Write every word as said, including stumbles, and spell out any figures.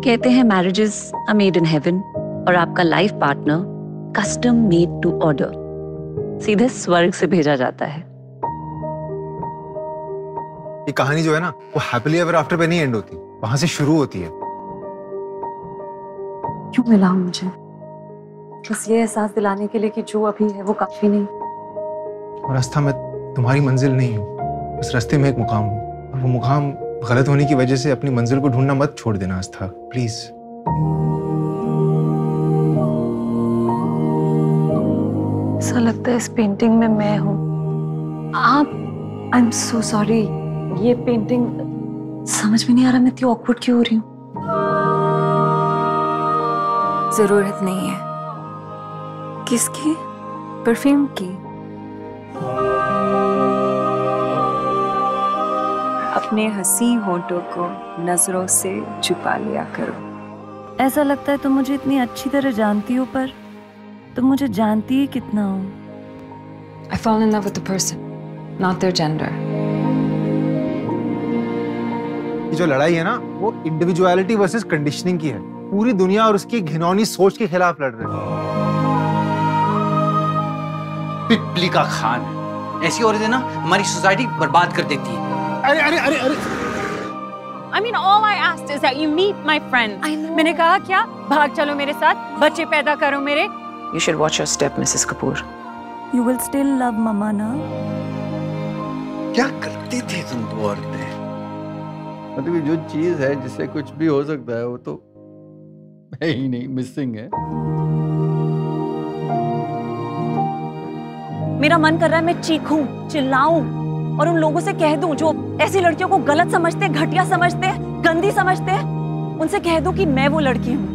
कहते हैं marriages are made in heaven और आपका life partner custom made to order, सीधे स्वर्ग से भेजा जाता है। ये कहानी जो है ना वो हैप्पीली एवर आफ्टर पे नहीं एंड होती, वहां से शुरू होती है। क्यों मिला मुझे? बस ये एहसास दिलाने के लिए कि जो अभी है वो काफी नहीं। और आस्था, मैं तुम्हारी मंजिल नहीं हूँ, बस रास्ते में एक मुकाम हूँ, और वो मुकाम गलत होने की वजह से अपनी मंजिल को ढूंढना मत छोड़ देना आस्था, प्लीज। ऐसा लगता है इस पेंटिंग में मैं हूँ। आप, आई एम सो सॉरी, ये पेंटिंग समझ में नहीं आ रहा मैं इतनी ऑकवर्ड क्यों हो रही हूँ। जरूरत नहीं है। किसकी? परफ्यूम की। अपने हंसी होंठों को नजरों से छुपा लिया करो। ऐसा लगता है तुम मुझे इतनी अच्छी तरह जानती हो, पर तुम मुझे जानती ही कितना हो। I fall in love with the person, not their gender. ये जो लड़ाई है ना वो इंडिविजुअलिटी वर्सेस कंडीशनिंग की है। पूरी दुनिया और उसकी घिनौनी सोच के खिलाफ लड़ रहे हैं। पिपली का खान, ऐसी औरतें ना हमारी सोसाइटी बर्बाद कर देती है। अरे अरे अरे अरे I mean, all I asked is that you meet my friend. मैंने कहा क्या? भाग चलो मेरे साथ, बच्चे पैदा करो मेरे। You should watch your step, Mrs Kapoor. You will still love mama ना? क्या करती थी तुम दो औरतें? मतलब ये जो चीज है जिससे कुछ भी हो सकता है वो तो है ही नहीं, मिसिंग है। मेरा मन कर रहा है मैं चीखूं, चिल्लाऊं और उन लोगों से कह दूं जो ऐसी लड़कियों को गलत समझते, घटिया समझते, गंदी समझते, उनसे कह दूं कि मैं वो लड़की हूं।